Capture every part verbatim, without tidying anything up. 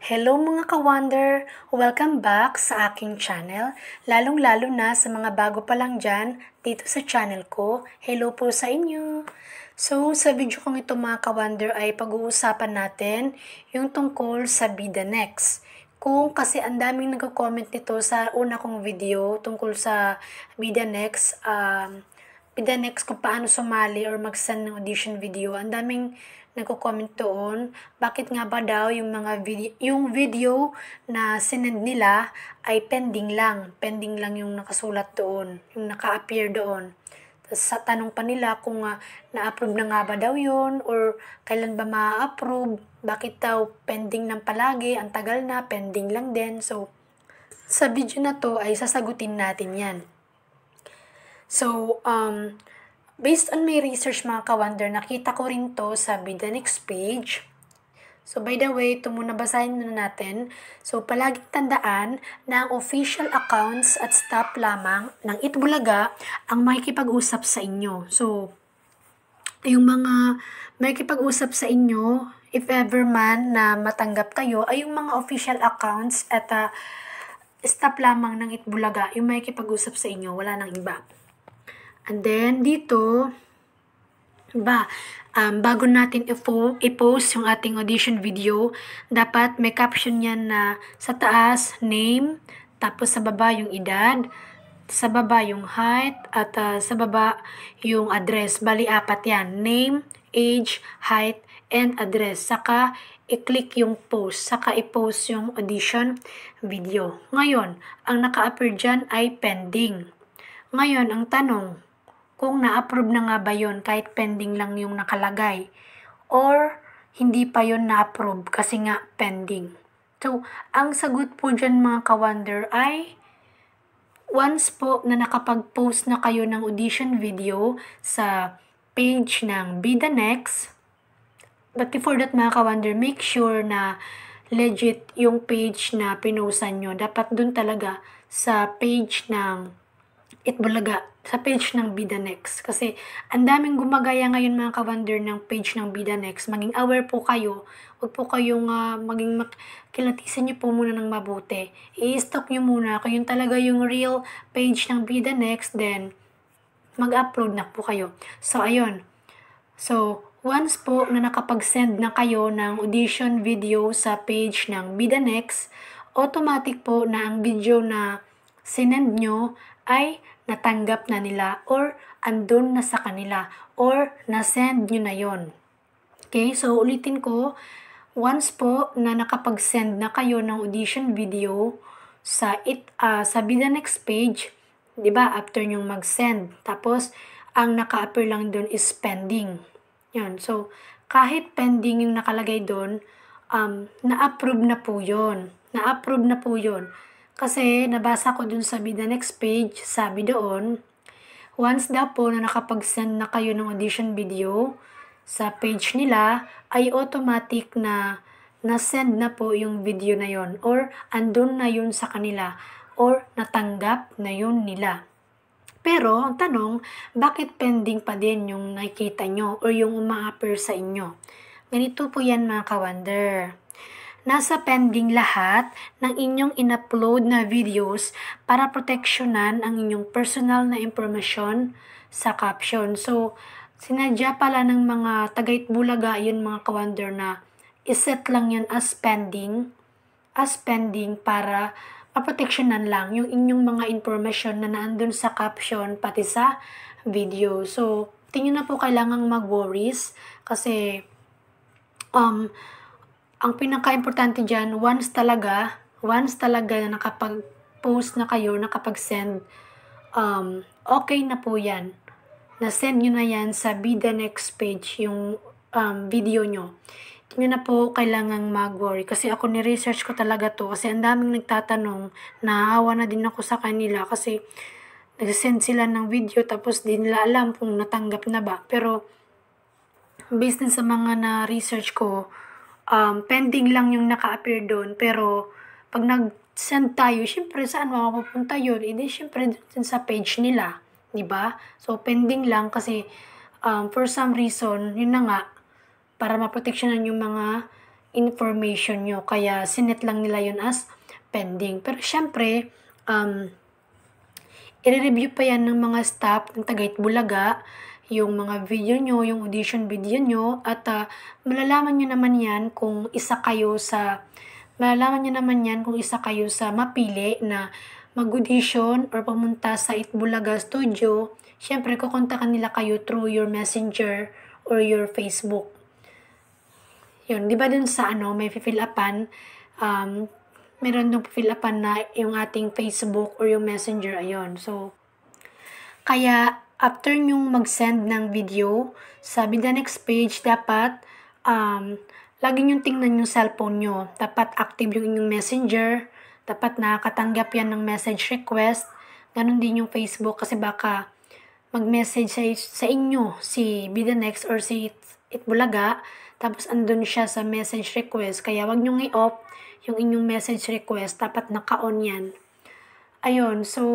Hello mga ka-wonder! Welcome back sa aking channel, lalong-lalo na sa mga bago pa lang dyan dito sa channel ko. Hello po sa inyo! So, sa video kong ito mga ka-wonder ay pag-uusapan natin yung tungkol sa Bida Next. Kung kasi ang daming nagko-comment nito sa una kong video tungkol sa Bida Next, um, Bida Next kung paano sumali or mag-send ng audition video, ang daming nagko-comment doon, bakit nga ba daw yung mga video, yung video na sinend nila ay pending lang. Pending lang yung nakasulat doon, yung naka-appear doon. Tapos sa tanong pa nila kung uh, na-approve na nga ba daw yun or kailan ba ma-approve, bakit daw pending lang palagi, ang tagal na, pending lang din. So, sa video na to ay sasagutin natin yan. So, um, based on my research mga ka-wonder, nakita ko rin to sa Bida Next page. So by the way, ito muna basahin muna natin. So palaging tandaan na ang official accounts at staff lamang ng Itbulaga ang makikipag-usap sa inyo. So yung mga makikipag-usap sa inyo, if ever man na matanggap kayo, ay yung mga official accounts at uh, staff lamang ng Itbulaga yung makikipag-usap sa inyo, wala nang iba. And then, dito, ba, um, bago natin i-post yung ating audition video, dapat may caption yan na sa taas, name, tapos sa baba yung edad, sa baba yung height, at uh, sa baba yung address. Bali, apat yan. Name, age, height, and address. Saka, i-click yung post. Saka, i-post yung audition video. Ngayon, ang naka-appear dyan ay pending. Ngayon, ang tanong, kung na-approve na nga ba yun kahit pending lang yung nakalagay or hindi pa yun na-approve kasi nga pending. So, ang sagot po dyan mga ka-wonder ay once po na nakapag-post na kayo ng audition video sa page ng Bida Next, but before that mga ka-wonder, make sure na legit yung page na pinostan nyo. Dapat dun talaga sa page ng Itbulaga, sa page ng Bida Next. Kasi ang daming gumagaya ngayon mga ka-wonder ng page ng Bida Next. Maging aware po kayo. Huwag po kayong uh, maging mak- kilatisan nyo po muna ng mabuti. I-stop nyo muna kung yun talaga yung real page ng Bida Next, then mag-upload na po kayo. So, ayun. So, once po na nakapag-send na kayo ng audition video sa page ng Bida Next, automatic po na ang video na sinend nyo ay natanggap na nila or andun na sa kanila or nasend nyo na yon. Okay, so ulitin ko, once po na nakapag-send na kayo ng audition video sa it uh, sa Bida Next page, 'di ba? After nyong mag-send, tapos ang naka-appear lang doon is pending. Yan. So kahit pending yung nakalagay doon, um na-approve na po 'yon. Na-approve na po 'yon. Kasi nabasa ko dun sa Bida Next page, sabi doon, once daw po na nakapag-send na kayo ng audition video sa page nila, ay automatic na na-send na po yung video na yon or andun na yun sa kanila or natanggap na yun nila. Pero ang tanong, bakit pending pa din yung nakikita nyo or yung uma-appear sa inyo? Ganito po yan mga ka-wonder. Nasa pending lahat ng inyong in-upload na videos para proteksyonan ang inyong personal na impormasyon sa caption. So, sinadya pala ng mga taga-Itbulaga yun mga ka-wonder na iset lang yan as pending, as pending para maproteksyonan lang yung inyong mga impormasyon na naandun sa caption pati sa video. So, tingin na po kailangang mag-worries kasi um, ang pinaka-importante dyan, once talaga, once talaga na nakapag-post na kayo, nakapag-send, um, okay na po yan. Na-send nyo na yan sa Bida Next page, yung um, video nyo. Hindi na po kailangang mag-worry. Kasi ako ni-research ko talaga to. Kasi ang daming nagtatanong, naawa na din ako sa kanila. Kasi nag-send sila ng video, tapos di nila alam kung natanggap na ba. Pero, based din sa mga na-research ko, Um, pending lang yung naka-appear doon, pero pag nag-send tayo, syempre saan mapupunta yun? Hindi syempre dun sa page nila, di ba? So pending lang kasi um, for some reason, yun na nga, para maproteksyonan yung mga information nyo. Kaya sinet lang nila yun as pending. Pero syempre, um, i-review pa yan ng mga staff ng Tagayt Bulaga, yung mga video nyo, yung audition video nyo, at uh, malalaman nyo naman yan kung isa kayo sa, malalaman nyo naman yan kung isa kayo sa mapili na mag-audition or pumunta sa Itbulaga Studio. Syempre, kukontakan nila kayo through your messenger or your Facebook. Yun, di ba dun sa ano, may fill upan, um, meron nung fill upan na yung ating Facebook or yung messenger, ayun. So, kaya, after nyong mag-send ng video, sabi the next page, dapat, um, lagi nyong tingnan yung cellphone nyo. Dapat active yung inyong messenger, dapat nakakatanggap yan ng message request, ganun din yung Facebook, kasi baka mag-message sa, sa inyo si Be The Next or si Itbulaga, tapos andun siya sa message request, kaya wag nyong i-off yung inyong message request, dapat naka-on yan. Ayun, so,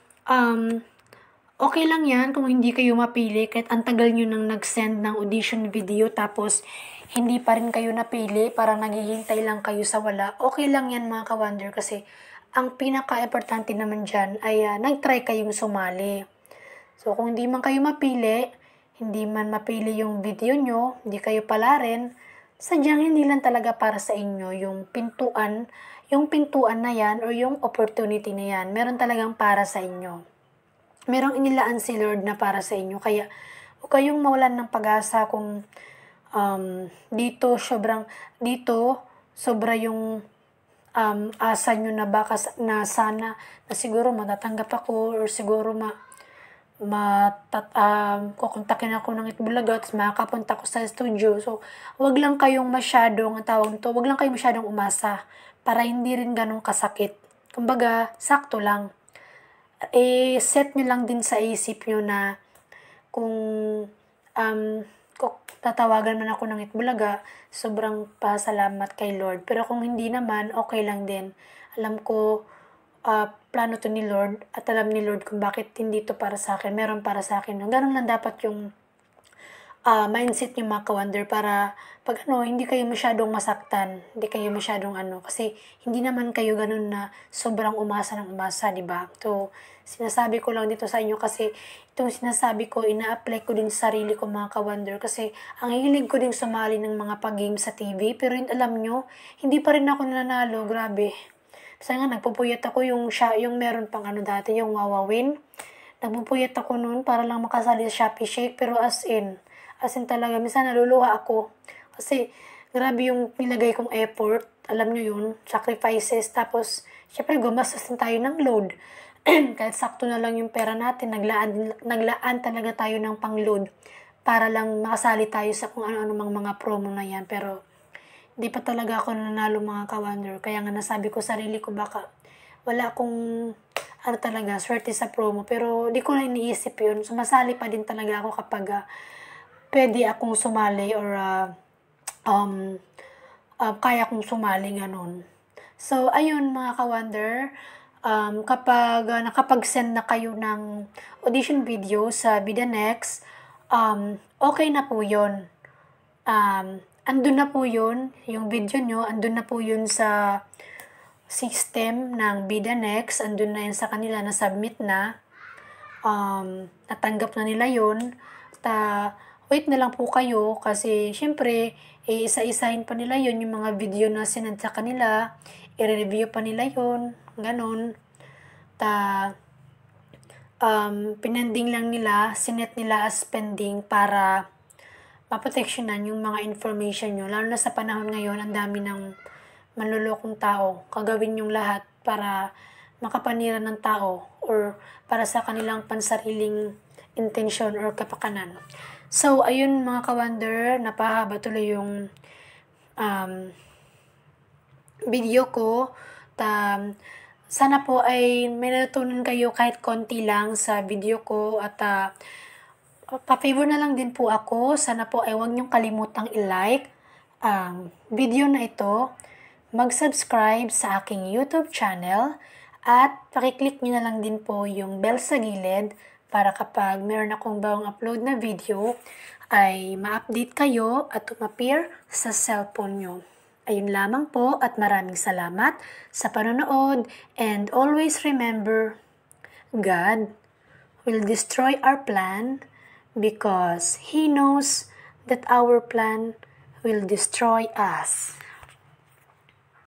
um, okay lang yan kung hindi kayo mapili, kahit ang tagal nyo nang nag-send ng audition video, tapos hindi pa rin kayo napili, parang naghihintay lang kayo sa wala. Okay lang yan mga ka-wonder, kasi ang pinaka-importante naman dyan ay uh, nag-try kayong sumali. So, kung hindi man kayo mapili, hindi man mapili yung video nyo, hindi kayo pala rin, sadyang hindi lang talaga para sa inyo yung pintuan, yung pintuan na yan or yung opportunity na yan. Meron talagang para sa inyo. Merong inilaan si Lord na para sa inyo. Kaya, huwag kayong mawalan ng pag-asa kung um, dito, sobrang, dito, sobra yung um, asa nyo na baka na sana, na siguro matatanggap ako or siguro ma matat um, kukontakin ako ng Itbulaga at makakapunta ko sa studio. So, wag lang kayong masyadong, ang tawag nito, wag lang kayong masyadong umasa para hindi rin ganun kasakit. Kumbaga, sakto lang. Eh, set nyo lang din sa isip nyo na kung um, kung tatawagan man ako ng Itbulaga, sobrang pasalamat kay Lord. Pero kung hindi naman, okay lang din. Alam ko, Uh, plano to ni Lord at alam ni Lord kung bakit hindi to para sa akin, meron para sa akin. Ganun lang dapat yung uh, mindset nyo mga ka-wonder, para pag ano, hindi kayo masyadong masaktan, hindi kayo masyadong ano, kasi hindi naman kayo ganun na sobrang umasa ng umasa, di ba? So, sinasabi ko lang dito sa inyo kasi itong sinasabi ko, ina-apply ko din sa sarili ko mga ka-wonder, kasi ang hilig ko din sumali ng mga pag-game sa T V, pero yun, alam nyo, hindi pa rin ako nanalo, grabe. Kasi nga, nagpupuyat ako yung, siya, yung meron pang ano dati, yung Wawawin. Nagpupuyat ako noon para lang makasali sa Shopee Shake, pero as in, as in talaga, minsan naluluha ako. Kasi, grabe yung nilagay kong effort, alam nyo yun, sacrifices, tapos, syempre, gumastos din tayo ng load. Kahit sakto na lang yung pera natin, naglaan, naglaan talaga tayo ng pang-load para lang makasali tayo sa kung ano-ano mga, mga promo na yan, pero, di pa talaga ako nanalo mga ka-wonder. Kaya nga nasabi ko sarili ko, baka wala akong ano talaga, swerte sa promo. Pero di ko na iniisip yun. Sumasali pa din talaga ako kapag uh, pwede akong sumali or uh, um, uh, kaya akong sumali, ganun. So, ayun mga ka-wonder. Um, kapag uh, nakapag-send na kayo ng audition video sa Be The Next, um, okay na po yun. Um, andun na po yun, yung video nyo, andun na po yun sa system ng Be The Next, andun na yun sa kanila, na-submit na, um, natanggap na nila yun, ta wait na lang po kayo, kasi syempre, eh, isa-isahin pa nila yun, yung mga video na sinad sa kanila, i-review pa nila yun, ganun, ta um, pinending lang nila, sinet nila as pending para maproteksyonan yung mga information nyo. Lalo na sa panahon ngayon, ang dami ng manlulokong tao. Kagawin yung lahat para makapanira ng tao or para sa kanilang pansariling intensyon or kapakanan. So, ayun mga ka-wonder, napahaba tuloy yung um, video ko. Ta, sana po ay may natutunan kayo kahit konti lang sa video ko, at uh, pa-favor na lang din po ako. Sana po ay huwag niyong kalimutang i-like ang video na ito, mag-subscribe sa aking YouTube channel, at pakiclick niyo na lang din po yung bell sa gilid para kapag meron akong bagong upload na video ay ma-update kayo at umappear sa cellphone nyo. Ayun lamang po at maraming salamat sa panonood, and always remember, God will destroy our plan because He knows that our plan will destroy us.